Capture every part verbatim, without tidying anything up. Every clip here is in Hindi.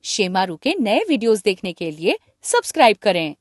शेमारू के नए वीडियोस देखने के लिए सब्सक्राइब करें।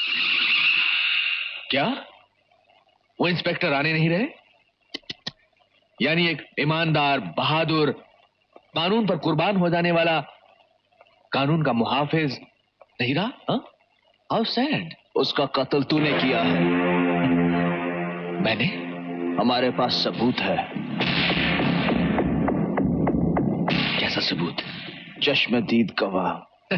क्या वो इंस्पेक्टर आने नहीं रहे? यानी एक ईमानदार, बहादुर, कानून पर कुर्बान हो जाने वाला कानून का मुहाफिज नहीं रहा? How sad. उसका कत्ल तूने किया है। मैंने? हमारे पास सबूत है। कैसा सबूत? चश्मदीद गवाह।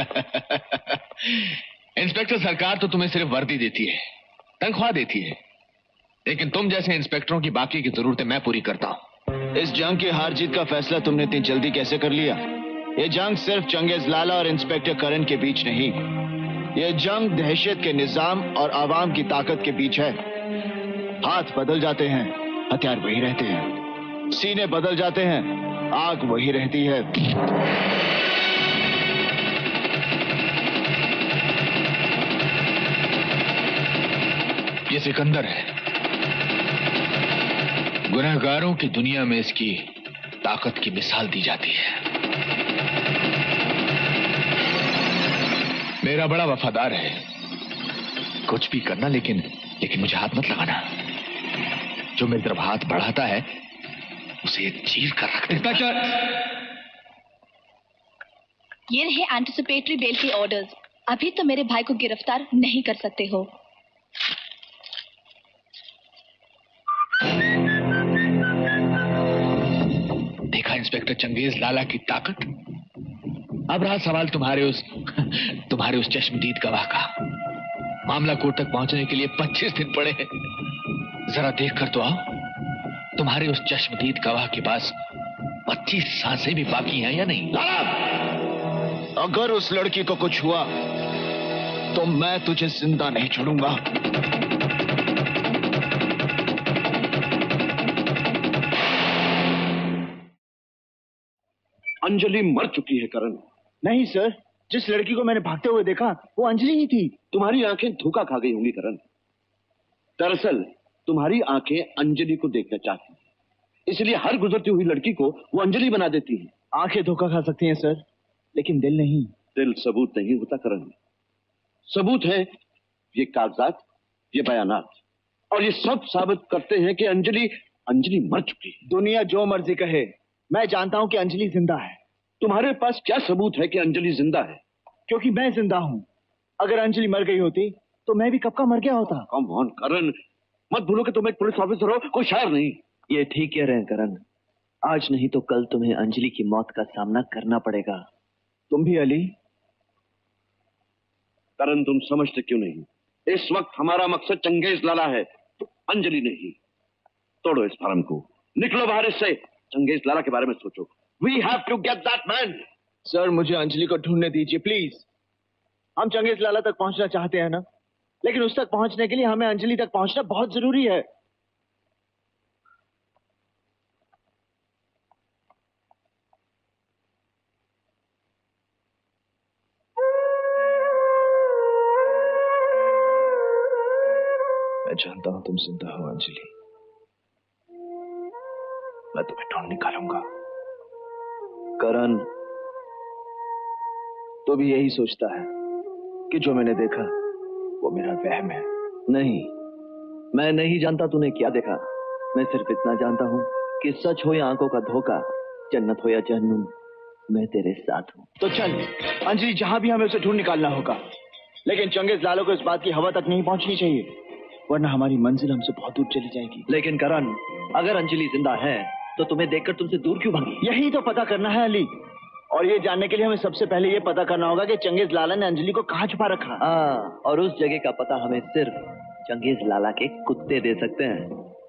इंस्पेक्टर सरकार तो तुम्हें सिर्फ वर्दी देती है, तनख्वाह देती है, लेकिन तुम जैसे इंस्पेक्टरों की बाकी की जरूरतें मैं पूरी करता हूं। इस जंग की हार जीत का फैसला तुमने इतनी जल्दी कैसे कर लिया? ये जंग सिर्फ चंगेज लाला और इंस्पेक्टर करण के बीच नहीं, ये जंग दहशत के निजाम और आवाम की ताकत के बीच है। हाथ बदल जाते हैं, हथियार वही रहते हैं। सीने बदल जाते हैं, आग वही रहती है। ये सिकंदर है। गुनहगारों की दुनिया में इसकी ताकत की मिसाल दी जाती है। मेरा बड़ा वफादार है। कुछ भी करना, लेकिन लेकिन मुझे हाथ मत लगाना। जो मेरी तरफ हाथ बढ़ाता है उसे चीर कर रख देता। ये रहे एंटिसिपेटरी बेल के ऑर्डर्स। अभी तो मेरे भाई को गिरफ्तार नहीं कर सकते हो। देखा इंस्पेक्टर चंगेज लाला की ताकत। अब रहा सवाल तुम्हारे उस तुम्हारे उस चश्मदीद गवाह का। मामला कोर्ट तक पहुंचने के लिए पच्चीस दिन पड़े हैं। जरा देख कर तो आओ, तुम्हारे उस चश्मदीद गवाह के पास पच्चीस सांसें भी बाकी हैं या नहीं? लाला, अगर उस लड़की को कुछ हुआ तो मैं तुझे जिंदा नहीं छोड़ूंगा। अंजलि मर चुकी है करण। नहीं सर, जिस लड़की को मैंने भागते हुए देखा वो अंजलि ही थी। तुम्हारी आंखें धोखा खा गई होंगी करण। दरअसल तुम्हारी आंखें अंजलि को देखना चाहती हैं, इसलिए हर गुजरती हुई लड़की को वो अंजलि बना देती हैं। आंखें धोखा खा सकती हैं सर, लेकिन दिल नहीं। दिल सबूत नहीं होता करण। सबूत है ये कागजात, ये बयानात, और ये सब साबित करते हैं कि अंजलि अंजलि मर चुकी है। दुनिया जो मर्जी कहे, मैं जानता हूं कि अंजलि जिंदा है। तुम्हारे पास क्या सबूत है कि अंजलि जिंदा है? क्योंकि मैं जिंदा हूं। अगर अंजलि मर गई होती तो मैं भी कब का मर गया होता। कम ऑन करण, मत भूलो कि तुम एक पुलिस ऑफिसर हो, कोई शायर नहीं। ये ठीक कह रहे हैं करण। आज नहीं तो कल तुम्हें अंजलि की मौत का सामना करना पड़ेगा। तुम भी अली? करण, तुम समझते क्यों नहीं? इस वक्त हमारा मकसद चंगेज लाला है, तो अंजलि नहीं। तोड़ो इस फार्म को, निकलो बाहर इससे। चंगेज लाला के बारे में सोचो। We have to get that man. Sir, मुझे अंजलि को ढूंढने दीजिए प्लीज। हम चंगेज लाला तक पहुंचना चाहते हैं ना, लेकिन उस तक पहुंचने के लिए हमें अंजलि तक पहुंचना बहुत जरूरी है। मैं जानता हूं तुम जिंदा हो अंजलि। मैं तुम्हें ढूंढ निकालूंगा। करण, तो भी यही सोचता है कि जो मैंने देखा वो मेरा वहम है। नहीं, मैं नहीं जानता तूने क्या देखा। मैं सिर्फ इतना जानता हूं कि सच हो या आंखों का धोखा, जन्नत हो या जहन्नुम, मैं तेरे साथ हूं। तो चल, अंजलि जहां भी हमें उसे ढूंढ निकालना होगा, लेकिन चंगेज लाला को इस बात की हवा तक नहीं पहुंचनी चाहिए, वरना हमारी मंजिल हमसे बहुत दूर चली जाएगी। लेकिन करण, अगर अंजलि जिंदा है तो तुम्हें देखकर तुमसे दूर क्यों भागी? यही तो पता करना है अली, और ये जानने के लिए हमें सबसे पहले ये पता करना होगा कि चंगेज लाला ने अंजलि को कहाँ छुपा रखा। हाँ, और उस जगह का पता हमें सिर्फ चंगेज लाला के कुत्ते दे सकते हैं।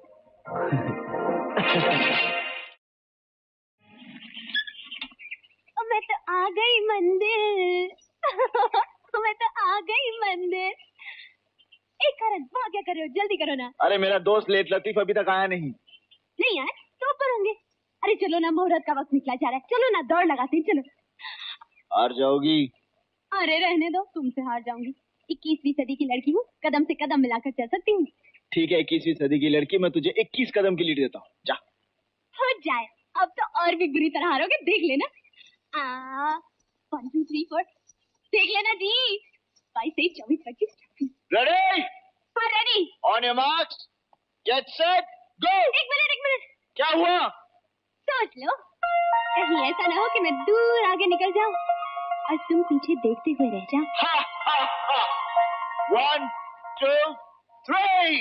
मैं तो आ गई मंदिर। मैं तो आ गई मंदिर। एक करण, वहाँ क्या कर रहे हो? जल्दी करो ना। अरे मेरा दोस्त लेट लतीफ अभी तक आया नहीं। नहीं आए तो ऊपर होंगे। अरे चलो ना, मुहूर्त का वक्त निकला जा रहा है। चलो ना, दौड़ लगाते हैं। चलो। हार जाओगी? अरे रहने दो, तुमसे हार जाऊंगी। इक्कीसवीं सदी की लड़की हूँ, कदम से कदम मिलाकर चल सकती हूँ। ठीक है, इक्कीसवीं सदी की लड़की, मैं तुझे इक्कीस कदम की लीड देता हूँ। जा। हो जाए, अब तो और भी बुरी तरह हारोगे, देख लेना। आ, वन टू थ्री फोर देख लेना जी। बाईस तेईस चौबीस पच्चीस छब्बीस। रेडी? हाँ ready. On your marks, get set, go. एक मिनट एक मिनट। क्या हुआ? सोच लो, कहीं ऐसा ना हो कि मैं दूर आगे निकल जाऊं और तुम पीछे देखते हुए रह जाओ। हा हा हा। One two three.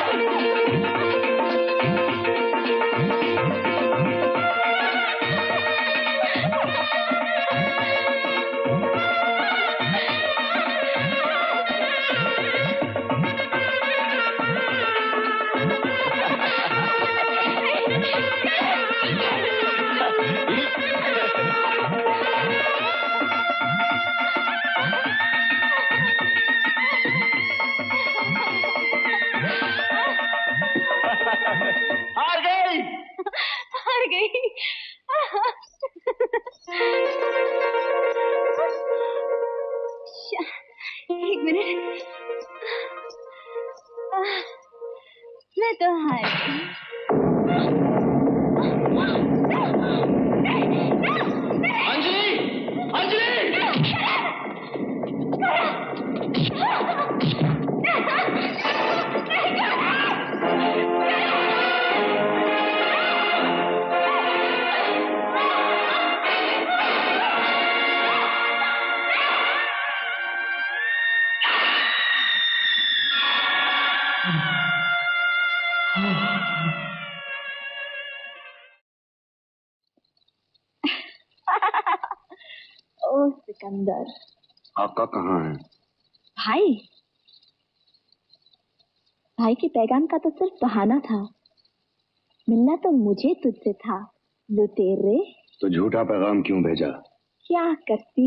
हार गई। हार गई। एक मिनट, मैं तो हार गई। अंजलि, अंजलि। ओ सिकंदर, आका कहाँ है? भाई भाई के पैगाम का तो सिर्फ बहाना था, मिलना तो मुझे तुझसे था लुटेरे। तो झूठा पैगाम क्यों भेजा? क्या करती,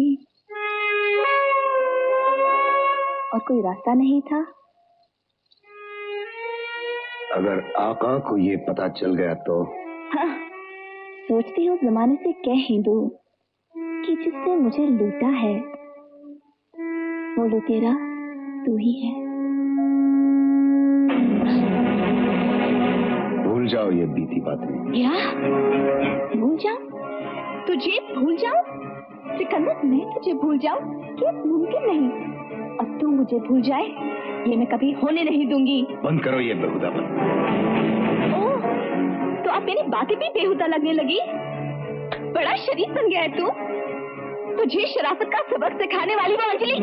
और कोई रास्ता नहीं था। अगर आका को ये पता चल गया तो? हाँ, सोचती हूँ जमाने से कह ही दूं कि जिसने मुझे लूटा है वो लुटेरा तू ही है। भूल जाओ ये बीती बातें। क्या भूल जाऊं? तुझे भूल जाऊं? सिकंदर, मैं तुझे भूल जाऊं ये मुमकिन नहीं, और तू मुझे भूल जाए ये मैं कभी होने नहीं दूंगी। बंद करो ये बेहुदापन। ओह, तो अब मेरी बातें भी बेहुदा लगने लगी? बड़ा शरीफ बन गया है तू। तुझे शराफत का सबक सिखाने वाली वो अंजलि।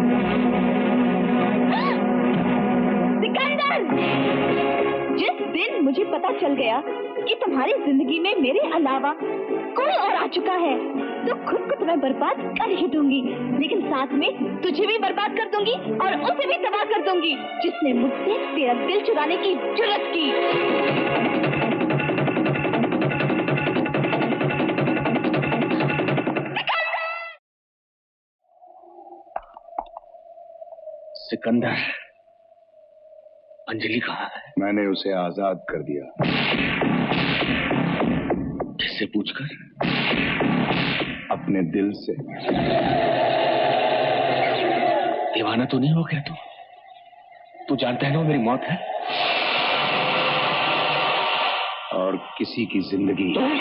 सिकंदर, जिस दिन मुझे पता चल गया कि तुम्हारी जिंदगी में मेरे अलावा कोई और आ चुका है, तो खुद को तुम्हें बर्बाद कर ही दूंगी, लेकिन साथ में तुझे भी बर्बाद कर दूंगी और उसे भी तबाह कर दूंगी जिसने मुझसे तेरा दिल चुराने की जुर्रत की। सिकंदर, अंजलि कहाँ है? मैंने उसे आजाद कर दिया। किससे पूछकर? अपने दिल से। दीवाना तो नहीं हो गया तू? तू जानता है ना मेरी मौत है, और किसी की जिंदगी। तो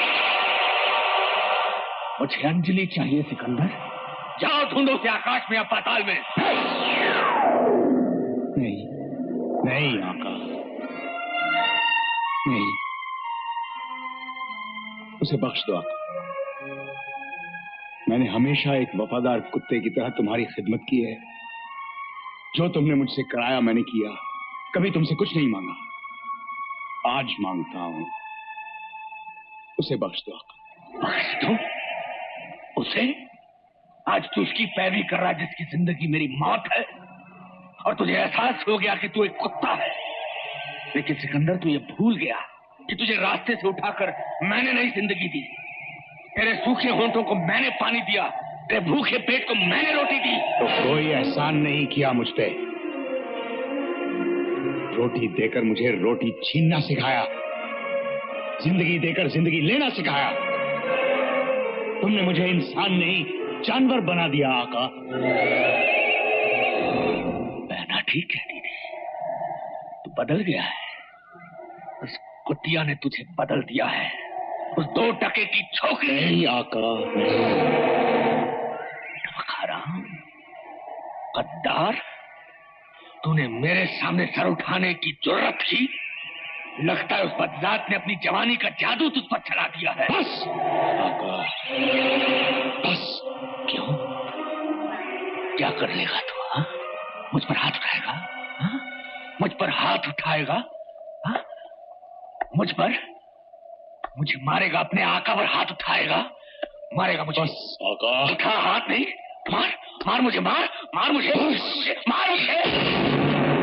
मुझे अंजलि चाहिए सिकंदर। जाओ ढूंढो उसे आकाश में या पाताल में। नहीं नहीं आका, नहीं, उसे बख्श दो आका। मैंने हमेशा एक वफादार कुत्ते की तरह तुम्हारी खिदमत की है। जो तुमने मुझसे कराया मैंने किया, कभी तुमसे कुछ नहीं मांगा। आज मांगता हूं, उसे बख्श दो आका। बख्श दो उसे? आज तू उसकी पैरवी कर रहा जिसकी जिंदगी मेरी मौत है, और तुझे एहसास हो गया कि तू एक कुत्ता है। लेकिन सिकंदर, तू ये भूल गया कि तुझे रास्ते से उठाकर मैंने नई जिंदगी दी। तेरे सूखे होंठों को मैंने पानी दिया, तेरे भूखे पेट को मैंने रोटी दी। तो कोई एहसान नहीं किया मुझ पे। रोटी देकर मुझे रोटी छीनना सिखाया, जिंदगी देकर जिंदगी लेना सिखाया। तुमने मुझे इंसान नहीं जानवर बना दिया आका। बहना ठीक है दीदी, तू बदल गया है। उस कुतिया ने तुझे बदल दिया है, उस दो टके की छोकरी। नहीं आका, गद्दार, तूने मेरे सामने सर उठाने की जुर्रत की। लगता है उस बदजात ने अपनी जवानी का जादू तुझ पर चला दिया है। बस आका, बस। क्यों? क्या कर लेगा तू? हाँ? मुझ पर हाथ उठाएगा? हाँ? मुझ पर हाथ उठाएगा? हाँ? मुझ पर? मुझे मारेगा? अपने आका पर हाथ उठाएगा? मारेगा मुझे? बस आका। उठा हाथ। नहीं, मार मार मुझे, मार मार मुझे, मुझे मार मुझे।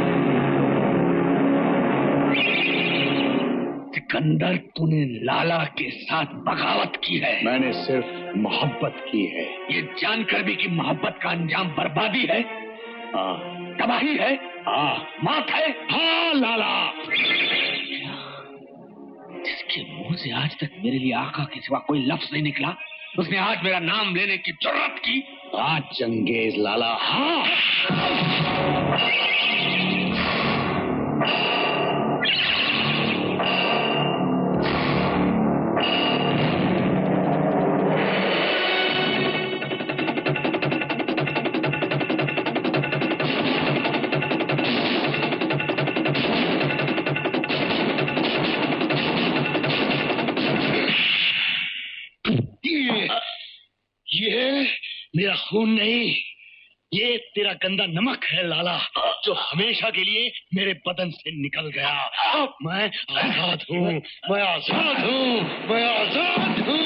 सिकंदर, तूने लाला के साथ बगावत की है। मैंने सिर्फ मोहब्बत की है। ये जानकर भी कि मोहब्बत का अंजाम बर्बादी है, हाँ, तबाही है, हाँ, मौत है। हाँ लाला, जिसके मुंह से आज तक मेरे लिए आका के सिवा कोई लफ्ज नहीं निकला, उसने आज मेरा नाम लेने की जुर्रत की। आज चंगेज लाला। हाँ, ये मेरा खून नहीं, ये तेरा गंदा नमक है लाला, जो हमेशा के लिए मेरे बदन से निकल गया। मैं आजाद हूँ, मैं आजाद हूँ, मैं आजाद हूँ।